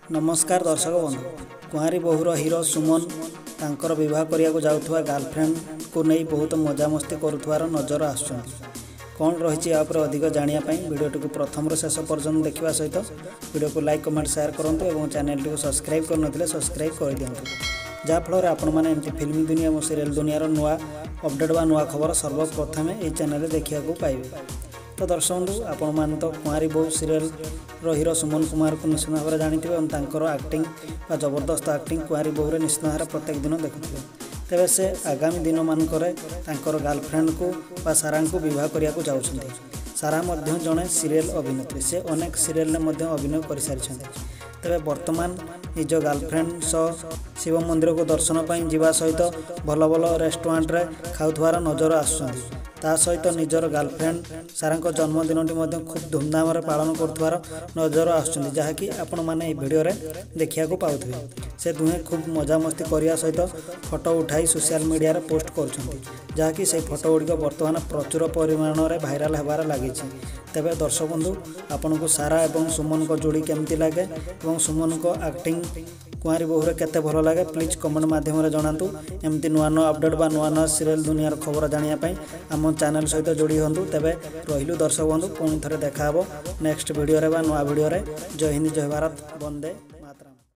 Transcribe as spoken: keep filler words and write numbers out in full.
नमस्कार दर्शक बंधु कुआरी बहुर हीरो सुमन तांकर विवाह करिया जाउथुवा गर्लफ्रेंड को नहीं बहुत मजामस्ती करुथुवार नजर आसुछन्ति। कौन रही अधिक जानिया भिडियो को प्रथम शेष पर्यंत देखा सहित वीडियो को लाइक कमेंट शेयर करूँ और चैनल को सब्सक्राइब करनथिले सब्सक्राइब कर दिंतु जहाँफल आपण मैंने फिल्म दुनिया और सीरियल दुनिया नुआ अपडेट व नुआ खबर सर्वप्रथम ये चैनल देखा पाइबे। तो दर्शक बंधु आपण मैंने तो कुआरी बहु सीरियल हीरो सुमन कुमार को निश्चित भाव में जानते और एक्टिंग व जबरदस्त एक्टिंग कुआरी बहु निश्चित भाव प्रत्येक दिन देखुए। तेरे से आगामी दिन मानक गर्लफ्रेंड को व सारा को बह करने जाऊँच। सारा जड़े सीरियल अभिनेत्री से अनेक सीरियल अभिनय कर सारी। तेरे बर्तमान निज गर्लफ्रेंड सह शिव मंदिर को दर्शन पर जावा सहित भल भल रेस्टोरेंट रे खाऊथवार नजर आसुछन्ति। ता सहित निजर गर्लफ्रेंड सारा जन्मदिन खूब धूमधाम पालन कर नजर आसुछन्ति जहाँकि आपण मैंने भिडियो रे देखा पाउथिबे। से दुहे खूब मजामस्ती करिया सहित फोटो उठाई सोशल मीडिया रे पोस्ट करुछन्ति जहाँकि से फोटो गुड़िक बर्तमान प्रचुर परिमाण में भाइराल होबार लगी। तेबे दर्शक बंधु आपन को सारा एवं सुमन को जोड़ी केमती लगे और सुमन को एक्टिंग कुआरी बहुरे केते भल लगे प्लीज कमेंट माध्यम जनातु। एमती नुआ नुआ अपडेट बा नुआ नुआ सीरियल दुनियार खबर जानिया आम चैनल सहित जोड़ी हूँ। तेबे रहिलु दर्शक बंधु पुणी थे देखा नेक्स्ट वीडियो रे बा नुआ वीडियो रे। जय हिंद जय भारत वंदे।